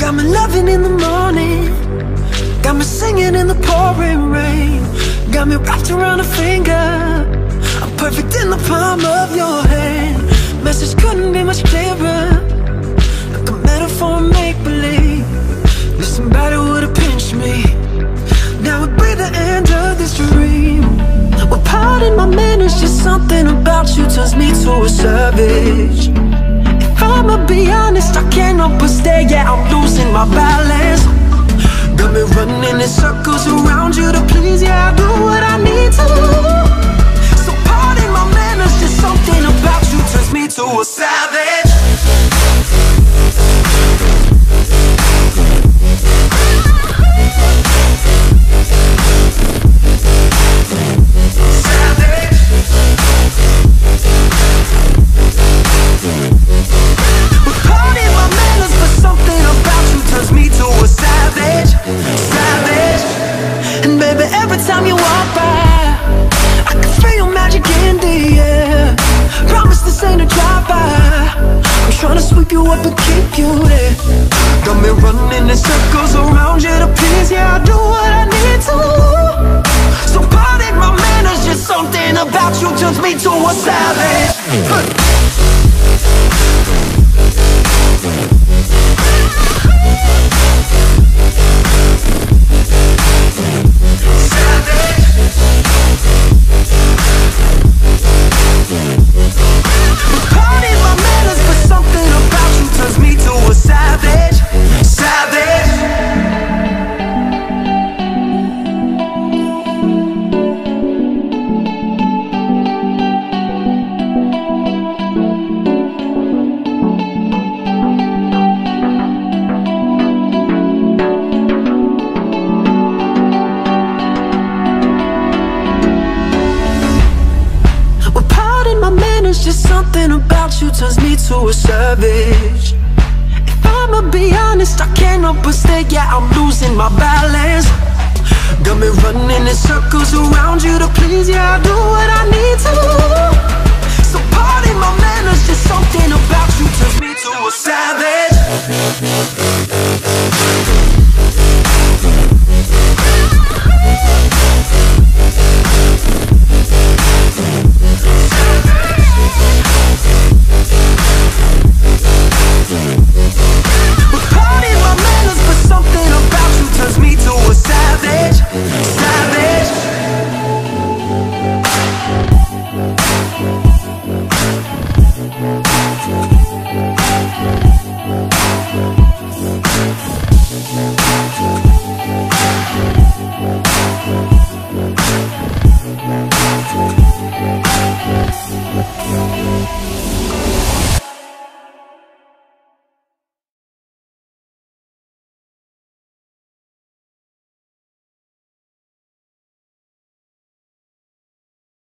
Got me loving in the morning, got me singing in the pouring rain, got me wrapped around a finger. I'm perfect in the palm of your hand. Message couldn't be much clearer, like a metaphor, make-believe. If somebody would've pinched me, now would be the end of this dream. Well, pardon my manners, just something about you turns me to a savage. If I'ma be honest, I can't help but stare, yeah, I'm losing my balance. Got me running in circles around you to please, yeah, I do what I need to. So pardon my manners, just something about you turns me to a savage. Time you walk by, I can feel magic in the air. Promise this ain't a drive-by, I'm trying to sweep you up and keep you there. Got me running in circles around you to please, yeah, I do what I need to. So pardon my manners, just something about you turns me to a savage. Just something about you turns me to a savage. If I'ma be honest, I can't help but stare, yeah, I'm losing my balance. Got me running in circles around you to please, yeah, I do what I need to. So pardon my manners, just something about you turns me to a savage.